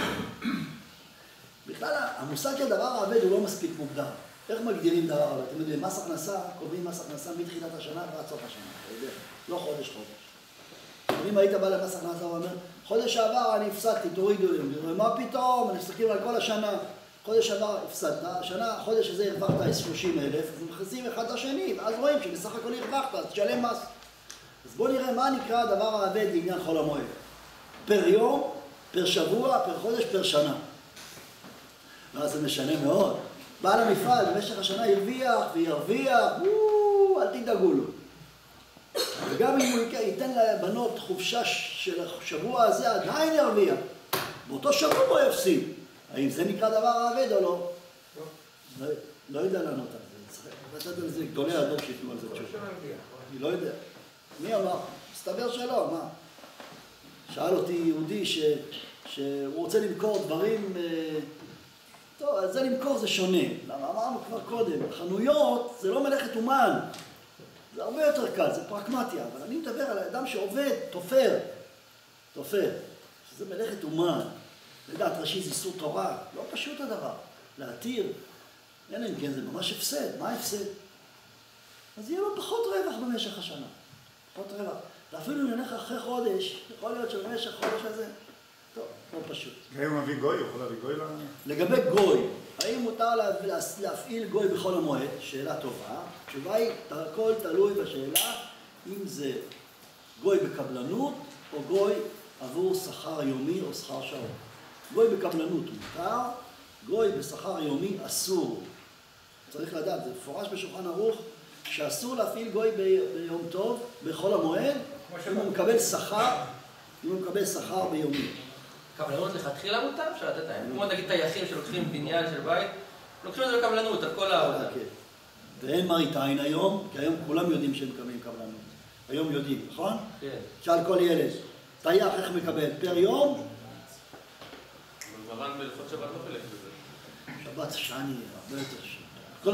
Speaker 1: בכלל, המושג של דבר העבד הוא לא מספיק מוגדר. איך מגדירים דבר העבד? אתם יודעים, מס הכנסה, קובעים מס הכנסה מתחילת השנה ועד סוף השנה. אתה יודע, לא חודש. אם היית בא למס הכנסה, הוא אומר, חודש שעבר אני הפסדתי, תורידו לי. ומה פתאום? אני מסתכל על כל השנה. חודש שעבר הפסדת, החודש הזה הרווחת 30,000, אז מכניסים אחד לשני, ואז רואים שבסך הכל הרווחת, אז תשלם מס. אז בואו נראה מה נקרא דבר העבד לעניין חול המועד. פר יום, פר שבוע, פר חודש, פר שנה. ואז זה משנה מאוד. בעל המפעל במשך השנה הרוויח וירוויח, אל תדאגו לו. וגם אם הוא ייתן לבנות חופשה של השבוע הזה, עדיין ירוויח. באותו שבוע הוא יפסיד. האם זה נקרא דבר העבד או לא? לא יודע לענות על זה. לתת על זה גדולי הדור שיתנו על זה תשובה. אני לא יודע. מי אמר? מסתבר שלא, מה? שאל אותי יהודי שהוא רוצה למכור דברים טוב, אז זה למכור זה שונה. למה אמרנו כבר קודם, חנויות זה לא מלאכת אומן. זה הרבה יותר קל, זה פרקמטיה. אבל אני מדבר על האדם שעובד, תופר. שזה מלאכת אומן. לדעת ראשי זה איסור תורה. לא פשוט הדבר. להתיר. אין אם כן, זה ממש הפסד. מה ההפסד? אז יהיה לו פחות רווח במשך השנה. פחות רווח. ואפילו אם נלך אחרי חודש, יכול להיות שבמשך חודש הזה, טוב, לא פשוט.
Speaker 2: אם הוא מביא גוי, הוא יכול להביא גוי?
Speaker 1: לגבי גוי, האם מותר להפעיל גוי בחול המועד? שאלה טובה. התשובה היא, הכל תלוי בשאלה אם זה גוי בקבלנות או גוי עבור שכר יומי או שכר שעות. גוי בקבלנות מותר, גוי בשכר יומי אסור. צריך לדעת, זה מפורש בשולחן ערוך, שאסור להפעיל גוי ביום טוב, בחול המועד, אם הוא מקבל שכר ביומי.
Speaker 4: קבלנות לכתחילה מותר? אפשר לתת להם? כמו נגיד טייחים שלוקחים בניין של בית, לוקחים את זה בקבלנות, על כל העבודה.
Speaker 1: ואין מראית עין היום, כי היום כולם יודעים שהם מקבלים קבלנות. היום יודעים, נכון?
Speaker 4: כן.
Speaker 1: שאל כל ילד, טייח איך מקבל? פר יום?
Speaker 6: אבל מרן בלכות שבת לא חילק בזה.
Speaker 1: שבת שאני, הרבה יותר שבת.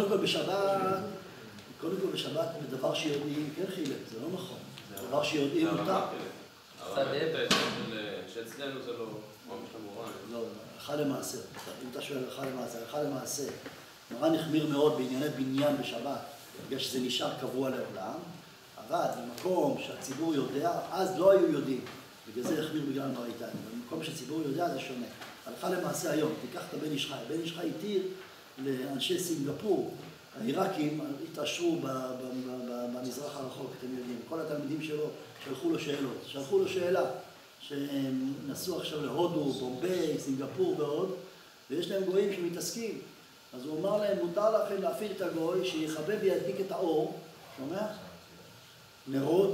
Speaker 1: קודם כל בשבת, בדבר שיודעים, כן חילק, זה לא נכון. דבר שיודעים אותה.
Speaker 6: אבל שאצלנו זה לא ממש למורן.
Speaker 1: לא, הלכה למעשה. אם אתה שואל הלכה למעשה. מרן החמיר מאוד בענייני בניין בשבת, בגלל שזה נשאר קבוע לעולם, אבל במקום שהציבור יודע, אז לא היו יודעים. בגלל זה החמיר בגלל מראית עין. במקום שהציבור יודע זה שונה. הלכה למעשה היום, תיקח את הבן איש חי. הבן איש חי התיר לאנשי סינגפור. העיראקים התעשרו במזרח הרחוק, אתם יודעים. כל התלמידים שלו שלחו לו שאלות. שלחו לו שאלה שהם נסעו עכשיו להודו, בומביי, סינגפור ועוד, ויש להם גויים שמתעסקים. אז הוא אמר להם, מותר לכם להפעיל את הגוי שיחבא וידליק את האור, שומע? נרות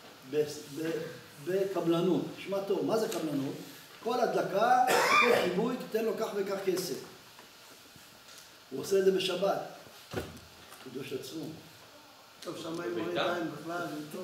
Speaker 1: בקבלנות. שמע טוב, מה זה קבלנות? כל הדלקה, כל חיבוי, תתן לו כך וכך כסף. הוא עושה את זה בשבת. קדוש עצום.
Speaker 3: טוב, שם אין מראית עין בכלל, זה טוב.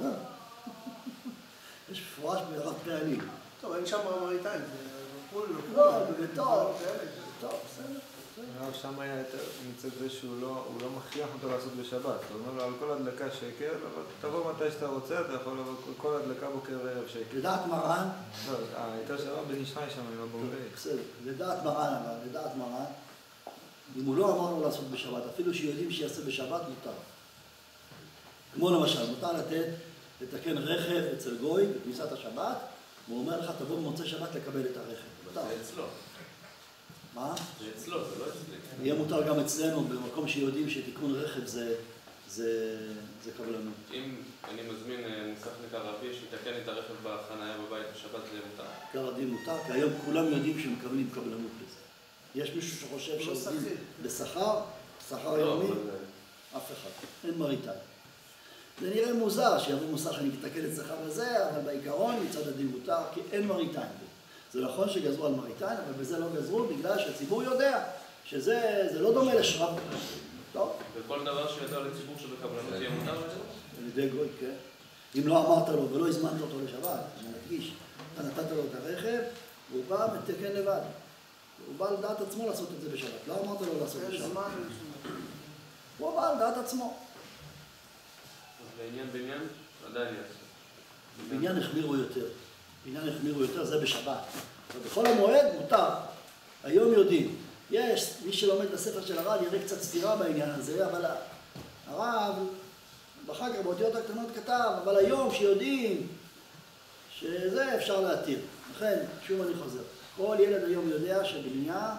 Speaker 1: יש מפורש ברב פעלים.
Speaker 3: טוב, אין שם מראית עין, זה פול,
Speaker 1: לא, טוב, בסדר.
Speaker 7: הרב שם היה נמצא זה שהוא לא מכריח אותו לעשות בשבת. הוא אומר לו על כל הדלקה שקל, אבל תבוא מתי שאתה רוצה, אתה יכול לבוא כל הדלקה בוקר וערב שקל.
Speaker 1: לדעת מרן?
Speaker 7: לא, הייתה שרה בן איש חי שם עם הבומביי.
Speaker 1: בסדר, לדעת מרן, אם הוא לא אמר לו לעשות בשבת, אפילו שיודעים שיעשה בשבת, מותר. כמו למשל, מותר לתקן רכב אצל גוי בכניסת השבת, והוא אומר לך, תבוא במוצאי שבת לקבל את הרכב.
Speaker 6: זה אצלו.
Speaker 1: מה?
Speaker 6: זה אצלו, זה לא אצלי.
Speaker 1: יהיה מותר גם אצלנו, במקום שיודעים שתיקון רכב זה קבלנות.
Speaker 6: אם אני מזמין מוסכניק ערבי שיתקן את הרכב בחנייה בבית בשבת, זה מותר.
Speaker 1: כרדין מותר, כי היום כולם יודעים שהם מקבלים קבלנות בזה. יש מישהו שחושב שעובדים בשכר, שכר יומי? אף אחד. אין מראית עין. זה נראה מוזר שיבוא מוסך אני מתקן אצלך בזה, אבל בעיקרון מצד הדין מותר, כי אין מראית עין. זה נכון שגזרו על מראית עין, אבל בזה לא גזרו בגלל שהציבור יודע שזה לא דומה לשרב. טוב.
Speaker 6: וכל דבר שידע לציבור שבקבלנות יהיה מותר לזה?
Speaker 1: על ידי גוי, כן. אם לא אמרת לו ולא הזמנת אותו לשבת, אני מדגיש, אתה נתת לו את הרכב, והוא בא ותקן לבד. הוא בא על דעת עצמו לעשות את זה בשבת. לא אמרת לו לעשות בשבת. הוא בא על דעת עצמו.
Speaker 6: אז בעניין בניין, עדיין יעשה.
Speaker 1: בניין החמירו יותר, זה בשבת. ובכל המועד מותר. היום יודעים. יש, מי שלומד בספר של הרב יראה קצת סתירה בעניין הזה, אבל הרב, ואחר כך באותיות הקטנות כתב, אבל היום שיודעים שזה אפשר להתיר. לכן, שוב אני חוזר. כל ילד היום יודע שבבנייה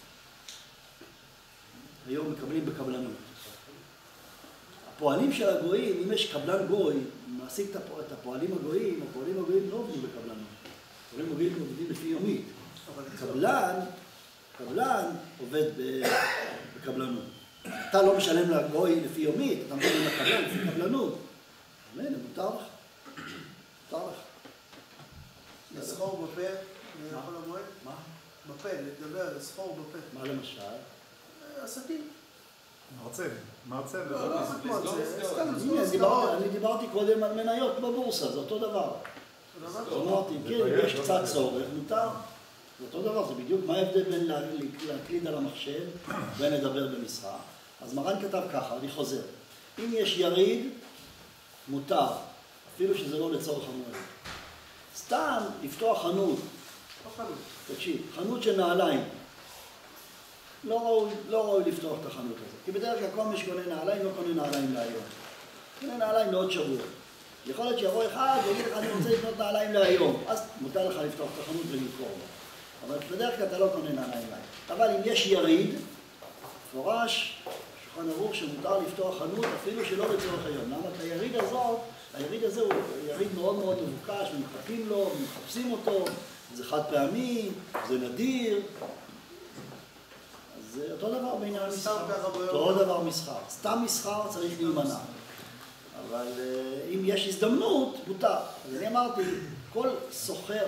Speaker 1: היום מקבלים בקבלנות. הפועלים של הגויים, אם יש קבלן גוי, מעסיק את הפועלים הגויים לא עובדים בקבלנות. הפועלים הגויים עובדים לפי יומית. קבלן עובד בקבלנות. אתה לא משלם לגוי לפי יומית, אתה משלם לקבלן לפי קבלנות. הנה, מותר לך.
Speaker 3: לסחור בפה, יכול המועד?
Speaker 1: מה?
Speaker 3: בפה, לדבר, לסחור בפה.
Speaker 1: מה למשל?
Speaker 3: עסקים.
Speaker 2: מרצה.
Speaker 3: לא סתם
Speaker 1: אני דיברתי קודם על מניות בבורסה, זה אותו דבר. אמרתי, כן, יש קצת צורך, מותר. זה אותו דבר, זה בדיוק מה ההבדל בין להקליד על המחשב ובין לדבר במשרה. אז מרן כתב ככה, אני חוזר. אם יש יריד, מותר, אפילו שזה לא לצורך המועד. סתם לפתוח חנות, תקשיב, חנות של נעליים. לא ראוי לפתוח את החנות הזאת. כי בדרך כלל כל מי שקונה נעליים לא קונה נעליים להיום. קונה נעליים לעוד שבוע. יכול להיות שיבוא אחד ויגיד לך, אני רוצה לקנות נעליים להיום. אז מותר לך לפתוח את החנות ולמכור. אבל בדרך כלל אתה לא קונה נעליים להיום. אבל אם יש יריד, מפורש, שולחן ערוך שמותר לפתוח חנות אפילו שלא לצורך היום. למה? כי היריד הזה הוא יריד מאוד מאוד מבוקש, ומחכים לו, ומחפשים אותו, זה חד פעמי, זה נדיר. אז זה אותו דבר בעניין המסחר. אותו דבר מסחר. סתם מסחר צריך להימנע. אבל אם יש הזדמנות, מותר. אז אני אמרתי, כל סוחר,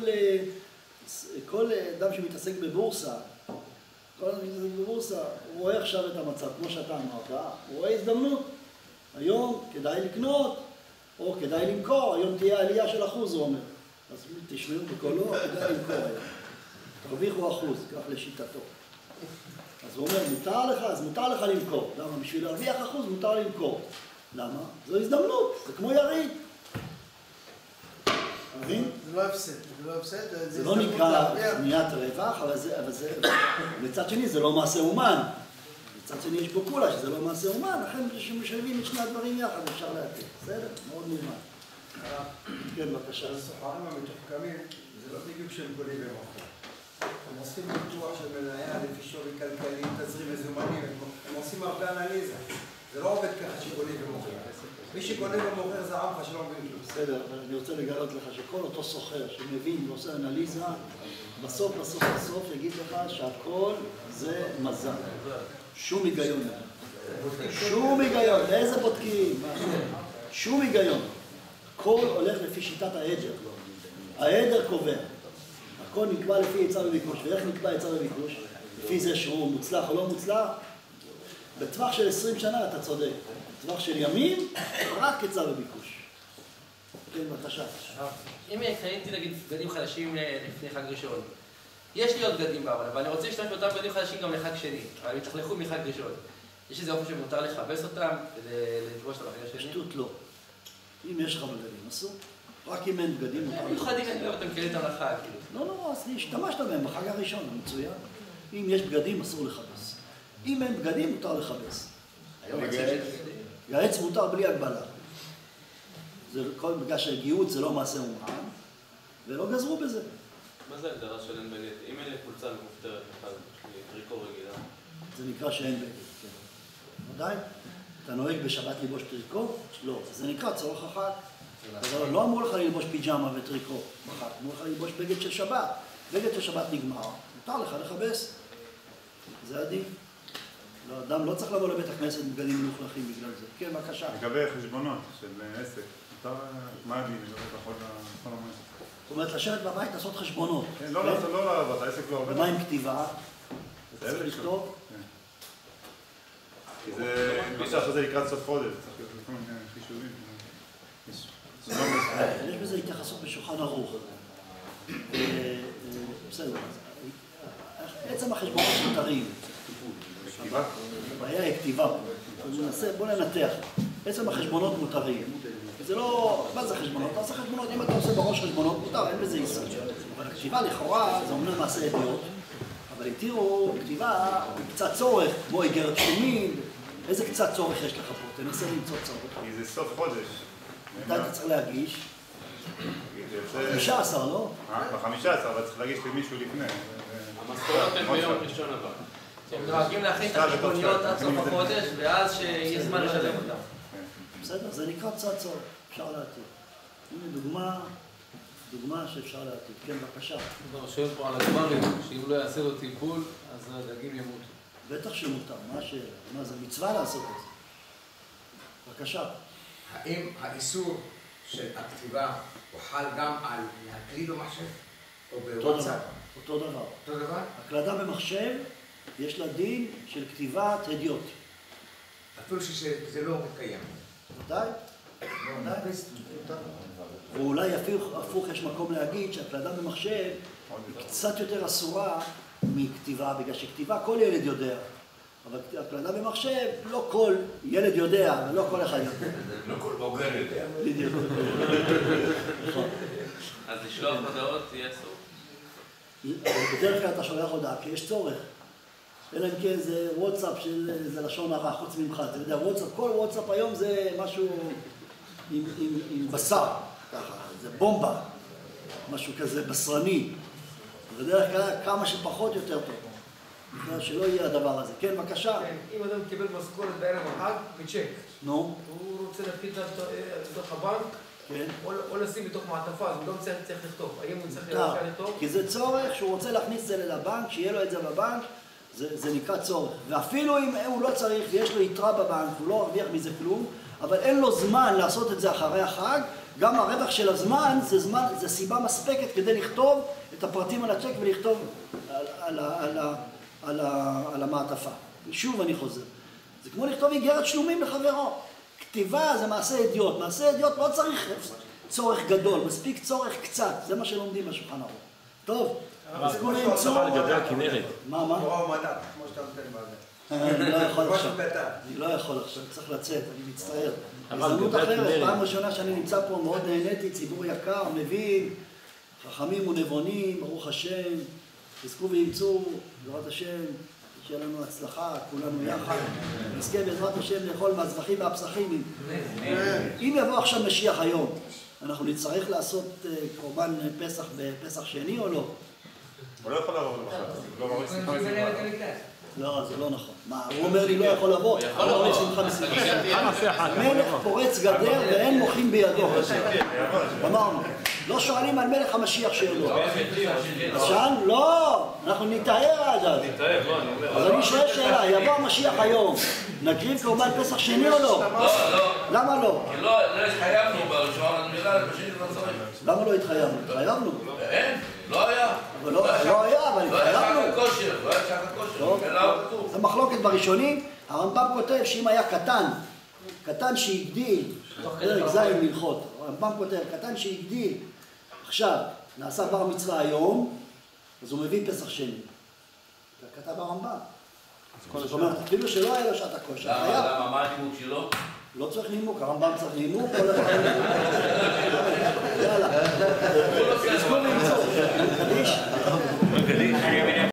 Speaker 1: כל אדם שמתעסק בבורסה, הוא רואה עכשיו את המצב, כמו שאתה אמרת, הוא רואה הזדמנות. היום כדאי לקנות, או כדאי למכור, היום תהיה עלייה של 1%, הוא אומר. אז תשמעו בקולו, כדאי למכור היום. תרוויחו 1%, כך לשיטתו. אז הוא אומר, מותר לך, אז מותר לך למכור. למה? בשביל להרוויח 1% מותר למכור. למה? זו הזדמנות, זה כמו יריד. מבין?
Speaker 3: זה לא הפסד, זה לא הפסד.
Speaker 1: זה לא נקרא קניית רווח, אבל מצד שני זה לא מעשה אומן. מצד שני יש בו כולה שזה לא מעשה אומן, לכן כשמשלבים את שני הדברים יחד אפשר להתאים. בסדר? מאוד מובן. כן, בבקשה.
Speaker 5: הסוחרים המתוחכמים, זה לא בדיוק שהם קונים ומוכרים. הם עושים ניתוח של מניה לפי שווי כלכלי, תזרים מזומנים, הם עושים הרבה אנליזה. זה לא עובד ככה שקונים ומוכרים. מי שקונה ומוכר זה עמך שלא מבין כלום.
Speaker 1: בסדר, אבל אני רוצה לגלות לך שכל אותו סוחר שמבין ועושה אנליזה, בסוף יגיד לך שהכל זה מזל. שום היגיון. שום היגיון. לאיזה בודקים? שום היגיון. הכל הולך לפי שיטת העדר. העדר קובע. הכל נקבע לפי היצע וביקוש. ואיך נקבע היצע וביקוש? לפי זה שהוא מוצלח או לא מוצלח? בטווח של 20 שנה אתה צודק. בטווח של ימים, רק היצע וביקוש. כן, בבקשה.
Speaker 4: אם קניתי נגיד בגדים חדשים לפני חג ראשון, יש לי עוד בגדים בארון, אבל אני רוצה להשתמש באותם בגדים חדשים גם לחג שני, אבל הם יתחלכו מחג ראשון. יש איזה אופן שמותר לכבס אותם כדי לדרוש אותם לחג השני?
Speaker 1: פשטות לא. אם יש לך בגדים, אסור. רק אם אין בגדים, מותר לך.
Speaker 4: מיוחדים, אני לא יודע, אתה מכיר איתם לחג, כאילו.
Speaker 1: לא, אז השתמשת בהם בחג הראשון, מצוין. אם יש בגדים, אסור לכבס. אם אין בגדים, מותר לכבס. גייץ מותר בלי הגבלה. זה כל בגלל שהגיעות זה לא מעשה אומן, ולא גזרו בזה.
Speaker 6: מה זה ההגדרה של אין בגד? אם אין לי חולצה מכופתרת אחד, יש לי טריקו רגילה.
Speaker 1: זה נקרא שאין בגד, כן. עדיין? אתה נוהג בשבת ללבוש טריקו? לא. זה נקרא צורך החג. אבל לא אמרו לך ללבוש פיג'מה וטריקו בחג, אמרו לך ללבוש בגד של שבת. בגד של שבת נגמר, מותר לך לכבס. זה הדין. אדם לא צריך לבוא לבית הכנסת בגדים מלוכלכים בגלל זה. כן, בבקשה.
Speaker 2: לגבי חשבונות של עסק, מה הדין? בכל המועד.
Speaker 1: זאת אומרת, לשבת בבית, לעשות חשבונות.
Speaker 2: לא לעבוד, העסק לא עובד.
Speaker 1: ומה עם כתיבה? צריך לכתוב?
Speaker 2: כי זה, מי שזה לקראת סוף חודש, צריך להיות לפעמים חישובים.
Speaker 1: יש בזה התייחסות בשולחן ערוך. בסדר. עצם החשבונות מותרים.
Speaker 2: כתיבה?
Speaker 1: הבעיה היא כתיבה. בוא ננתח. עצם החשבונות מותרים. זה לא... מה זה חשבונות? אתה עושה חשבונות, אם אתה עושה בראש חשבונות מותר, אין בזה איסור. אבל הכתיבה לכאורה זה אומנם מעשה אדיוט, אבל התירו כתיבה קצת צורך, כמו איגרת שומין. איזה קצת צורך יש לך פה? תנסה למצוא צורך.
Speaker 2: כי זה סוף חודש.
Speaker 1: מתי אתה צריך להגיש? 15, לא?
Speaker 2: ב-15, אבל צריך להגיש למישהו לפני.
Speaker 6: המשכורות הן ביום ראשון הבא.
Speaker 4: הם דואגים להכין את החשבוניות עד סוף החודש, ואז שיהיה זמן לשלם אותם.
Speaker 1: בסדר, זה נקרא קצת צורך, אפשר להתיר. הנה דוגמה שאפשר להתיר. כן, בבקשה.
Speaker 8: אתה שואל פה על הגמרים, שאם לא יעשה לו טיפול, אז הדגים ימותו.
Speaker 1: בטח שמותר, מה זה מצווה לעשות את זה? בבקשה.
Speaker 9: האם האיסור של הכתיבה הוא חל גם על להקליד במחשב או בוואטסאפ?
Speaker 1: אותו דבר.
Speaker 9: אותו דבר?
Speaker 1: הקלדה במחשב יש לה דין של כתיבת הדיוט.
Speaker 9: אפילו שזה לא קיים.
Speaker 1: ודאי. ואולי הפוך יש מקום להגיד שהקלדה במחשב היא קצת יותר אסורה מכתיבה, בגלל שכתיבה כל ילד יודע. אבל הקלדה במחשב, לא כל ילד יודע, ולא כל אחד יודע.
Speaker 10: לא כל בוגר יודע.
Speaker 1: בדיוק.
Speaker 6: אז לשלוח הודעות תהיה אסור?
Speaker 1: בדרך כלל אתה שולח הודעה, כי יש צורך. אלא אם כן זה וואטסאפ שזה לשון הרע, חוץ ממך. אתה יודע, וואטסאפ, כל וואטסאפ היום זה משהו עם בשר, ככה, זה בומבה, משהו כזה בשרני. בדרך כלל כמה שפחות יותר טוב. בגלל שלא יהיה הדבר הזה. כן, בבקשה.
Speaker 9: כן, אם אדם קיבל משכורת בערב החג, בצ'ק.
Speaker 1: נו.
Speaker 9: הוא רוצה להפקיד לתוך הבנק,
Speaker 1: כן.
Speaker 9: או לשים בתוך מעטפה, אז הוא לא צריך לכתוב. האם הוא צריך לכתוב?
Speaker 1: כי זה צורך שהוא רוצה להכניס את זה לבנק, שיהיה לו את זה בבנק, זה נקרא צורך. ואפילו אם הוא לא צריך, יש לו יתרה בבנק, הוא לא הרוויח מזה כלום, אבל אין לו זמן לעשות את זה אחרי החג, גם הרווח של הזמן זה סיבה מספקת כדי לכתוב את הפרטים על הצ'ק ולכתוב על המעטפה. שוב אני חוזר. זה כמו לכתוב איגרת שלומים לחברו. כתיבה זה מעשה אדיוט. מעשה אדיוט לא צריך צורך גדול, מספיק צורך קצת. זה מה שלומדים בשולחן ערוך. טוב, אז כולם ימצאו... מה?
Speaker 5: תורה ומדע, כמו שאתה נותן בזה.
Speaker 1: אני לא יכול עכשיו.
Speaker 5: משהו קטן.
Speaker 1: אני לא יכול עכשיו, צריך לצאת, אני מצטער. הזדמנות אחרת, פעם ראשונה שאני נמצא פה מאוד נהניתי, ציבור יקר, מבין, חכמים ונבונים, ברוך השם, תזכו וימצאו, בעזרת השם, שיהיה לנו הצלחה, כולנו יחד. נזכה בעזרת השם לאכול מהזבחים והפסחים. אם יבוא עכשיו משיח היום, אנחנו נצטרך לעשות קורבן פסח בפסח שני או לא?
Speaker 2: הוא לא יכול לבוא לבחר.
Speaker 1: לא, זה לא נכון. מה, הוא אומר לי לא יכול לבוא? הוא לא אומר שמחה בשמחה. מלך פורץ גדר ואין מוחים בידו. אמרנו, לא שואלים על מלך המשיח שאלות. אז שאל? לא, אנחנו נתאר עד אז. אז אני שואל שאלה, יבוא המשיח היום, נקריב קורבן פסח שני או לא?
Speaker 10: לא, לא.
Speaker 1: למה לא?
Speaker 10: כי לא התחייבנו בראשון, אני יודע, בשני זה לא צריך.
Speaker 1: למה לא התחייבנו? התחייבנו.
Speaker 10: אין, לא היה.
Speaker 1: לא היה, אבל התחייבנו.
Speaker 10: לא היה שעת הכושר, לא היה שעת הכושר.
Speaker 1: זה מחלוקת בראשונים. הרמב"ם כותב שאם היה קטן שהגדיל, פרק ז' מלכות, הרמב"ם כותב, קטן שהגדיל, עכשיו, נעשה בר מצווה היום, אז הוא מביא פסח שני. זה כתב הרמב"ם. זאת אומרת, אפילו שלא היה לו שעת הכושר.
Speaker 10: למה? מה הנימוק שלו?
Speaker 1: לא צריך נימוק, הרמב"ם צריך נימוק, כל אחד נימוק. יאללה. תזכו למצוא. קדיש.